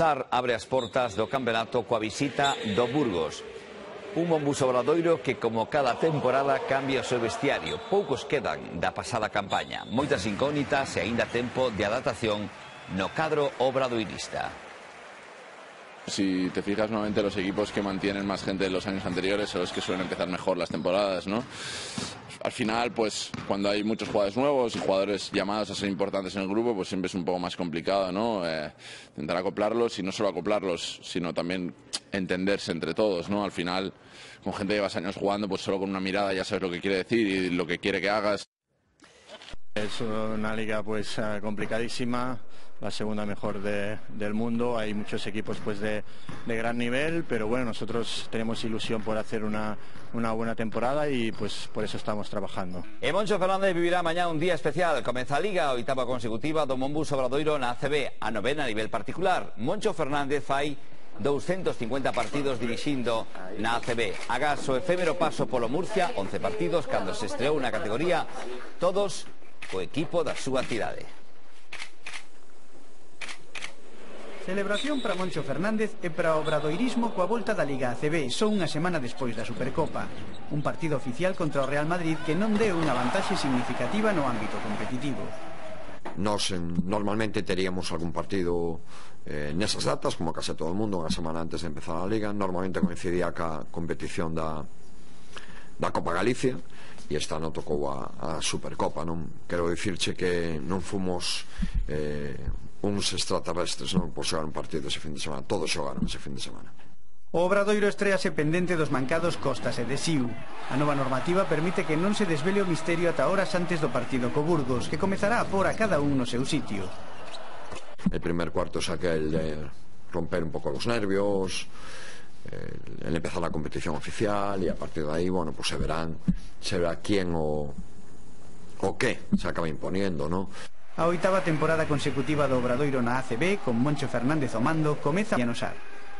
Sar abre as portas do campeonato coa visita do Burgos. Un Monbus Obradoiro que, como cada temporada, cambia o seu vestiario. Poucos quedan da pasada campaña. Moitas incógnitas e aínda tempo de adaptación no cadro obradoirista. Si te fijas, normalmente los equipos que mantienen más gente de los años anteriores son los que suelen empezar mejor las temporadas, ¿no? Al final, pues cuando hay muchos jugadores nuevos y jugadores llamados a ser importantes en el grupo, pues siempre es un poco más complicado, ¿no? Intentar acoplarlos, y no solo acoplarlos, sino también entenderse entre todos, ¿no? Al final, con gente que llevas años jugando, pues solo con una mirada ya sabes lo que quiere decir y lo que quiere que hagas. Es una liga pues complicadísima, la segunda mejor del mundo. Hay muchos equipos pues de gran nivel, pero bueno, nosotros tenemos ilusión por hacer una buena temporada y pues por eso estamos trabajando. E Moncho Fernández vivirá mañá un día especial. Comeza a Liga, a oitava consecutiva do Monbus Obradoiro na ACB, a novena a nivel particular. Moncho Fernández fai 250 partidos dirixindo na ACB. Agás o efémero paso polo Murcia, 11 partidos, cando se estreou na categoría, todos o equipo da súa cidade. Celebración para Moncho Fernández e para o obradoirismo coa volta da Liga ACB, só unha semana despois da Supercopa. Un partido oficial contra o Real Madrid que non deu unha vantaxe significativa no ámbito competitivo. Nos normalmente teríamos algún partido nesas datas, como case todo o mundo, unha semana antes de empezar a Liga. Normalmente coincidía ca competición da Copa Galicia, e esta ano tocou a Supercopa, non? Quero dicirche que non fomos uns extraterrestres, non? Por xogar un partido ese fin de semana. Todos xogaron ese fin de semana. O Obradoiro estréase pendente dos mancados Costas e de Siu. A nova normativa permite que non se desvele o misterio ata horas antes do partido co Burgos, que comezará a pôr a cada un no seu sitio. El primer cuarto es aquel de romper un poco los nervios, el empezar la competición oficial, y a partir de ahí, bueno, pues se verá quién o qué se acaba imponiendo, ¿no? A oitava temporada consecutiva do Obradoiro na ACB, con Moncho Fernández ao mando, comeza a Sar.